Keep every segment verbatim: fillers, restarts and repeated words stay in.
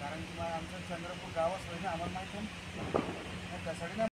कारण की आमचं चंद्रपूर गावच होय ना, आम्हाला माहिती आहे त्यासाठी ना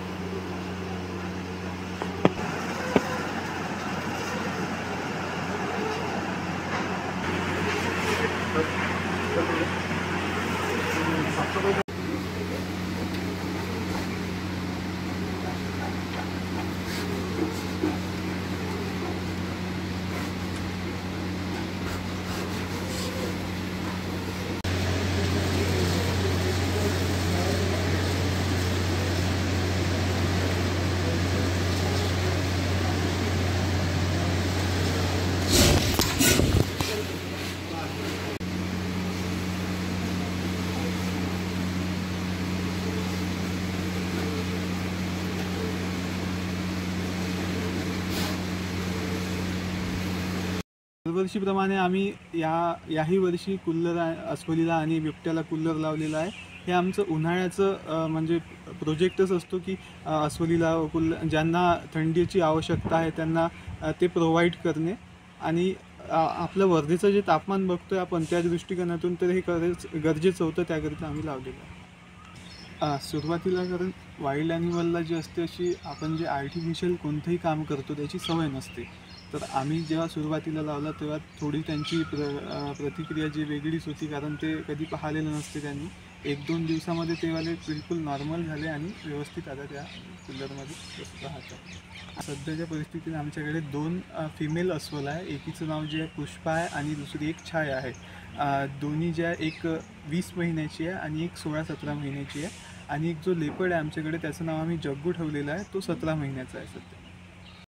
दरवर्षीप्रमाणे आम्ही या याही वर्षी कुल्लर अस्वलीला आणि बिबट्याला कुल्लर लावलेला आहे। हे आमचं उन्हाळ्याचं म्हणजे प्रोजेक्टच असतो की अस्वलीला कुल्लर ज्यांना थंडीची आवश्यकता आहे त्यांना ते प्रोव्हाइड करणे आणि आपलं वर्धेचं जे तापमान बघतोय आपण त्या दृष्टिकोनातून तर हे गरज गरजेचं होतं, त्याकरिता आम्ही लावलेलं आहे। सुरुवातीला कारण वाईल्ड ॲनिमलला जी असते अशी आपण जे आर्टिफिशियल कोणतंही काम करतो त्याची सवय नसते, तर आम्ही जेव्हा सुरुवातीला लावला तेव्हा थोडी त्यांची प्र प्रतिक्रिया जी वेगळीच होती, कारण ते कधी पाहिलेलं नसते त्यांनी। एक दोन दिवसामध्ये ते वाले बिलकुल नॉर्मल झाले आणि व्यवस्थित आता त्या कुल्लरमध्ये राहतात। सध्याच्या परिस्थितीत आमच्याकडे दोन फिमेल अस्वल आहे, एकीचं नाव जे आहे पुष्पा आहे आणि दुसरी एक छाया आहे। दोन्ही ज्या एक वीस महिन्याची आहे आणि एक सोळा सतरा महिन्याची आहे आणि एक जो लेपर्ड आहे आमच्याकडे त्याचं नाव आम्ही जग्गू ठेवलेलं आहे, तो सतरा महिन्याचा आहे सध्या।